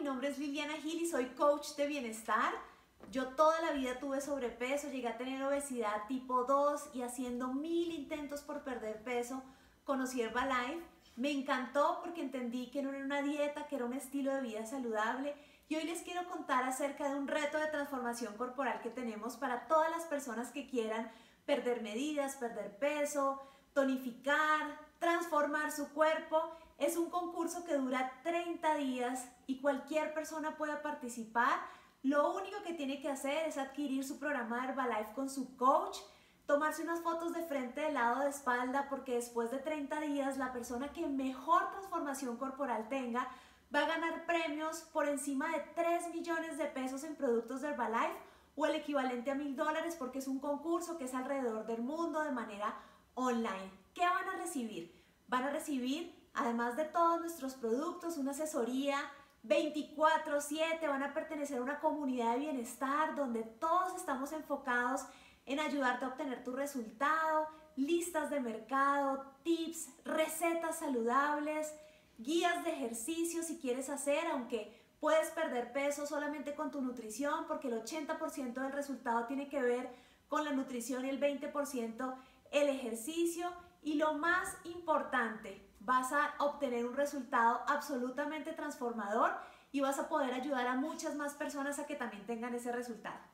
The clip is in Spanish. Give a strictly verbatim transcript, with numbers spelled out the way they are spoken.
mi nombre es Liliana Gil y soy coach de bienestar. Yo toda la vida tuve sobrepeso, llegué a tener obesidad tipo dos y haciendo mil intentos por perder peso, conocí Herbalife. Me encantó porque entendí que no era una dieta, que era un estilo de vida saludable. Y hoy les quiero contar acerca de un reto de transformación corporal que tenemos para todas las personas que quieran perder medidas, perder peso, tonificar, transformar su cuerpo. Es un concurso que dura treinta días y cualquier persona puede participar. Lo único que tiene que hacer es adquirir su programa de Herbalife con su coach, tomarse unas fotos de frente, de lado, de espalda, porque después de treinta días la persona que mejor transformación corporal tenga va a ganar premios por encima de tres millones de pesos en productos de Herbalife o el equivalente a mil dólares, porque es un concurso que es alrededor del mundo de manera online. ¿Qué van a recibir? Van a recibir, además de todos nuestros productos, una asesoría veinticuatro siete, van a pertenecer a una comunidad de bienestar donde todos estamos enfocados en ayudarte a obtener tu resultado, listas de mercado, tips, recetas saludables, guías de ejercicio si quieres hacer, aunque puedes perder peso solamente con tu nutrición, porque el ochenta por ciento del resultado tiene que ver con la nutrición y el veinte por ciento el ejercicio. Y lo más importante, vas a obtener un resultado absolutamente transformador y vas a poder ayudar a muchas más personas a que también tengan ese resultado.